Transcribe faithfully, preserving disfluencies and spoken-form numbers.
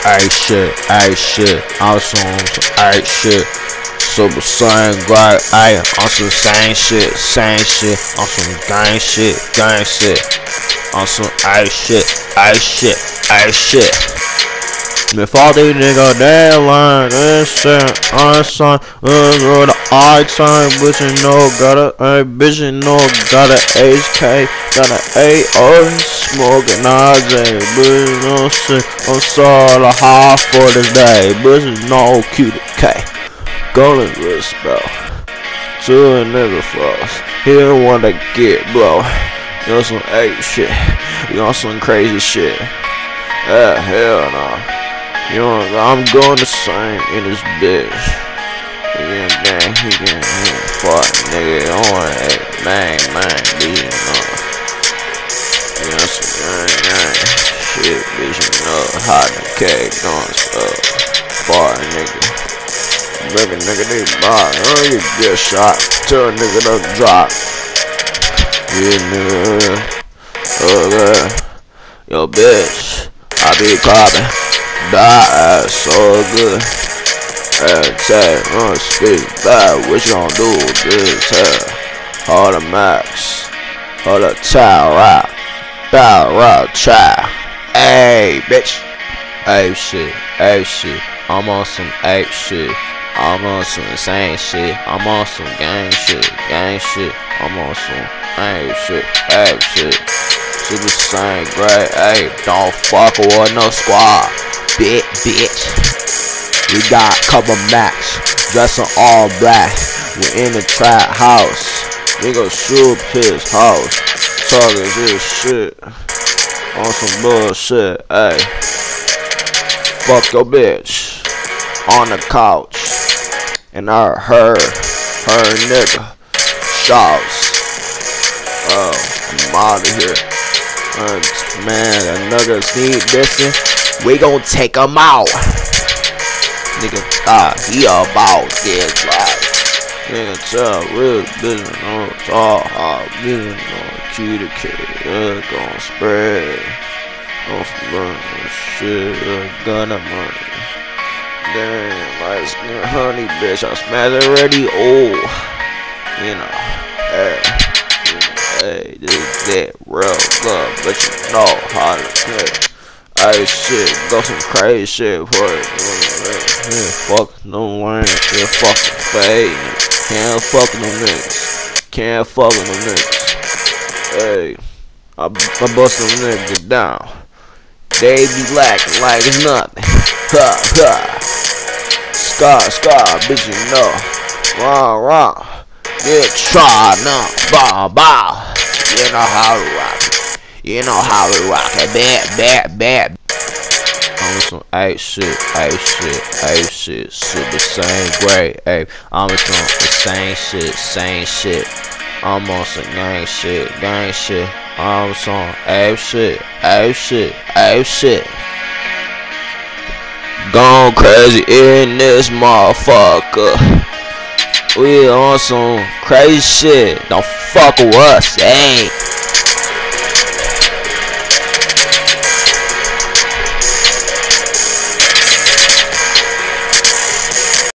Ay shit, ay shit, I'm some ay shit. Super saiyan grind, ay, on some same shit, same shit, on some gang shit, gang shit, on some ay shit, ay shit, ay shit. Before these niggas they learn this shit, I sign, uh, the I time, bitch you know, got a, a bitch you know, got a H K, got a A O, smoking Nazi, bitch you know shit, I'm sorry high for this day, bitch you know Q to K, golden wrist bro, to a nigga frost, he don't wanna get blow, you know some ape shit, you know some crazy shit, yeah hell no. You know, I'm going the same in this bitch. He getting gang, he getting fuck, nigga. I want it, bang, bang, bitch, you know. You know, some gang, gang. Shit, bitch, you know. Hot and cake, going stuff. Fuck, nigga. Baby, nigga, they buy. Oh, you get shot. Tell a nigga to drop. Yeah, nigga. Oh, God. Yo, bitch. I be carbon. Die so good. Hey, say, uh, speak bad. What you gon' do? This, hey, all the max, all the child rap, child rap, child. Hey, bitch. Hey, shit, hey, shit. I'm on some ape shit. I'm on some insane shit. I'm on some gang shit, gang shit. I'm on some ape shit, ape shit. Super saiyan great, hey, don't fuck with no squad. Bit bitch, we got couple max, dressing all black. We in the trap house, we go shoot his house, talking this shit on some bullshit. Hey, fuck your bitch on the couch, and I heard her nigga shouts. Oh, I'm out of here. Uh, man, the niggas need this. We gon' take him out. Nigga, ah, he about this life. Nigga, tell real business on talk, hot business on Q to K. Uh, gon' spread. Gon' spread shit, uh, gonna money. Damn, like honey, bitch, I smashed already. Oh, you know, hey, you know, hey, this is that real love, but you know how to play. Hey shit, go some crazy shit for it. Yeah, fuck no lame, yeah, fucking fade. Can't fuck no niggas. Can't fuck no niggas. Hey, I, I bust them niggas down. They be lacking like it's nothing. Ha ha. Scar, scar, bitch, you know. Rah rah. Get tried now. Bow bow. You know how to rock it. You know how we rock it, bad, bad, bad. I'm on some ape shit, ape shit, ape shit, super same great, ape. I'm on some the same shit, same shit. I'm on some gang shit, gang shit. I'm on some ape shit, ape shit, ape shit. Gone crazy in this motherfucker. We on some crazy shit. Don't fuck with us, hey.